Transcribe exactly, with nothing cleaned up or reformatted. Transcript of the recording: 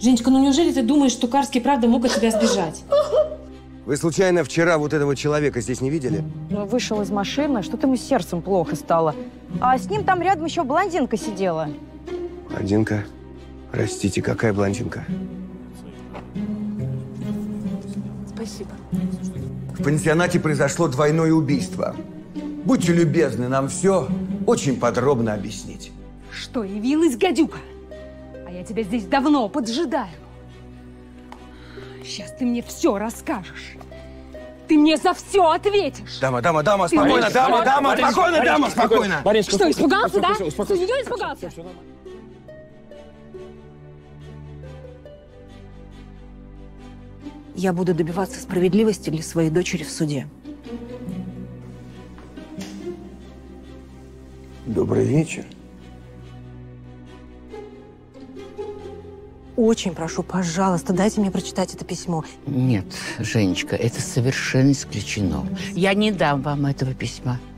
Женечка, ну неужели ты думаешь, что Карский правда мог от тебя сбежать? Вы случайно вчера вот этого человека здесь не видели? Ну, вышел из машины, что-то ему с сердцем плохо стало. А с ним там рядом еще блондинка сидела. Блондинка? Простите, какая блондинка? Спасибо. В пансионате произошло двойное убийство. Будьте любезны нам все очень подробно объяснить. Что, явилась гадюка? А я тебя здесь давно поджидаю. Сейчас ты мне все расскажешь. Ты мне за все ответишь. Дама, дама, дама, спокойно, дама, дама, спокойно, дама, спокойно. Что, испугался, да? Что, ее испугался? Я буду добиваться справедливости для своей дочери в суде. Добрый вечер. Очень прошу, пожалуйста, дайте мне прочитать это письмо. Нет, Женечка, это совершенно исключено. Я не дам вам этого письма.